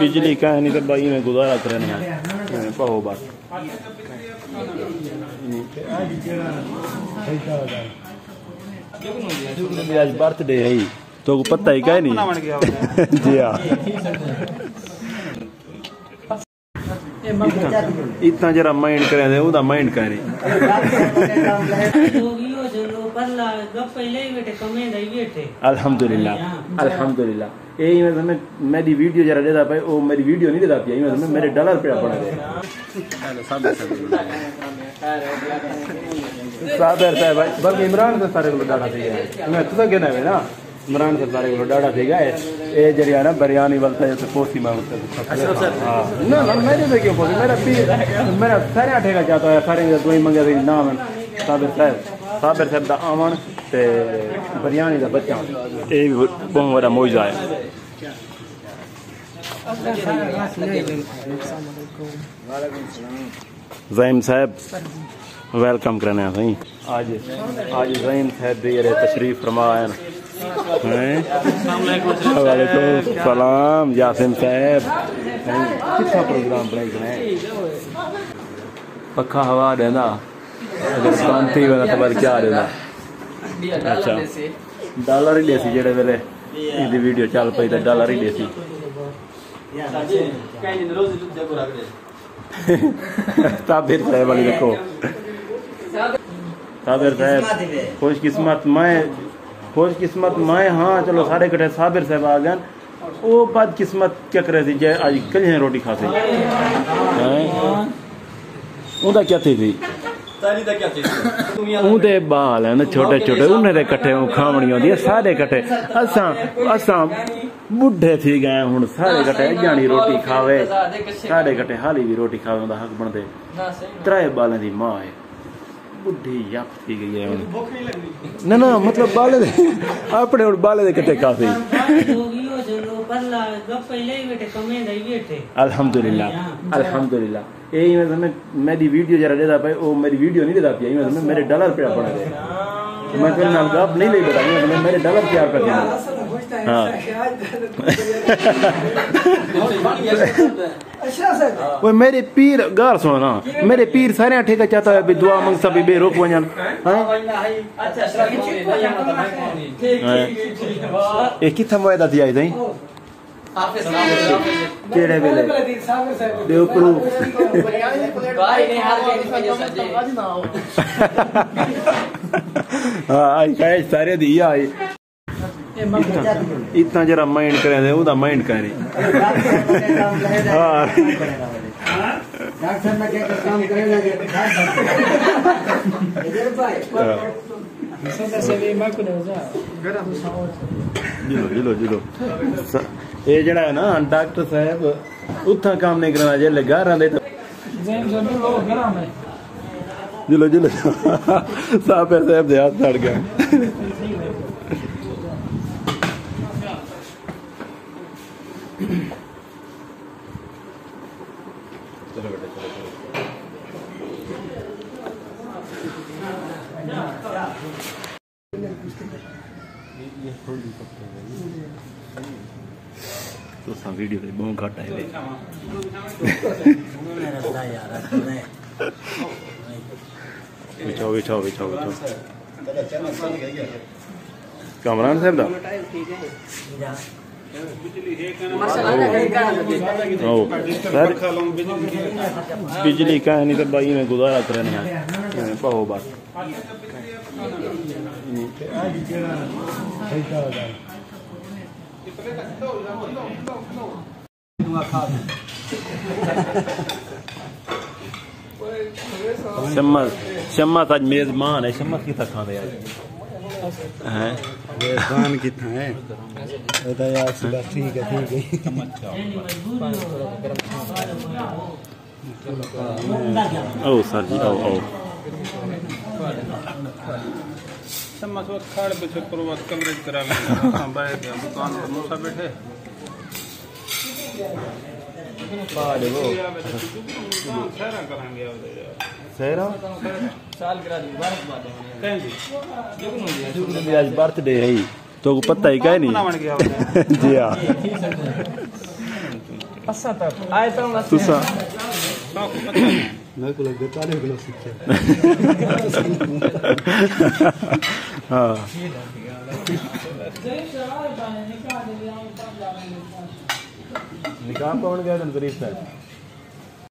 बिजली का नहीं तो भाई में गुजारा करना है पाओ बस आज बर्थडे है तो पता ही क्या नहीं जी हाँ इतना जरा माइंड करे उदा माइंड करे अल्हम्दुलिल्लाह अल्हम्दुलिल्लाह यही मैं तुम्हें मेरी वीडियो जरा देता पाए वो मेरी वीडियो नहीं देता पाई मैं तुम्हें मेरे डॉलर पे पड़ा दे सादर साहब भाई बल्कि इमरान से सारे को डाटा थी मैं तुझे कहना है ना इमरान से सारे को डाटा थी गए ये जरिया ना बिरयानी वाला जैसे पोसी में हां ना ना मेरे से क्यों पोसी मेरा सारे ठेका चाहता है सारे दवाई मंगे थे नाम सादर साहब दा आमन ते बिरयानी दा बच्चा ये बहुत बड़ा मौजा है ज़हीम साहब वेलकम करने सही आज ज़हीम साहब भी ये तशरीफ फरमाए वालेकुम सलाम यासिन साहब कितना प्रोग्राम बनाए पक्का हवा देना अगर शांति वाला तो बार क्या देना अच्छा डॉलर ही देसी जेड़े वेले इदी वीडियो चल पई तो डॉलर ही देसी ताबिर साहब वाली देखो ताबिर साहब खुशकिस्मत मैं हाँ चलो सारे कटे साबिर साहब आ गए वो बाद किस्मत क्या करे थी जय आज कल रोटी खाते उनका क्या थी उनके बाल है ना छोटे छोटे उन्हें कट्ठे खावनी होती है सारे कट्ठे असा बुढ़े थी गए हूं सारे कट्ठे जानी रोटी खावे सारे कट्ठे हाली भी रोटी खावे उनका हक बनते त्रै बालें दी मां है बुढ़ी यप थी गई है ना ना मतलब बाले अपने बाले दे कट्ठे खाते अल्हम्दुलिल्लाह अल्हम्दुलिल्लाह यही मैं तुम्हें मेरी वीडियो जरा देता पाए वो मेरी वीडियो नहीं देता पाई मैं तुम्हें मेरे डॉलर पे पड़ा दे मैं तेरे नाम गप नहीं ले बता मैं तुम्हें मेरे डॉलर प्यार कर देना हाँ वो मेरे पीर गार सुनो ना मेरे पीर सारे ठेका चाहता है भी दुआ मंग सब बे रोक वजन ये कितना मुआदा थी आई थी केड़े वेले देवपुर हां आई काय सारे दी आई इतना जरा माइंड करे उदा माइंड करे हां डॉक्टर ने क्या काम करे लगे इधर भाई से मैं को जिलो ये जड़ा है ना डॉक्टर साहब उतना काम नहीं करना जेले घर आंदे जिलो साहब दे हाथ सड़ गया चलो बेटा तो सा वीडियो पे बहुत घट है बिछाओ कामरान साहब दा बिजली का नहीं तो भाई में गुजारा करना है पाओ बस शम्मा आज मेजबान है शम्मा कितना खाते हैं मेजबान कितना है बता यार सीधा ठीक है ओ सर जी ओ शम्मा सो खाड़ पे शुक्रवार कवरेज करा लेना बैठ दुकान पर मूसा बैठे बाड़े वो सहरा करांगे सहरा साल करा दी बात कहें जी आज बर्थडे है तो पता ही क्या नहीं जी हाँ असा तक आए तो तुसा मैं को लगे तारे को सीखे हाँ निकाह कौन गया तुम गरीब साहब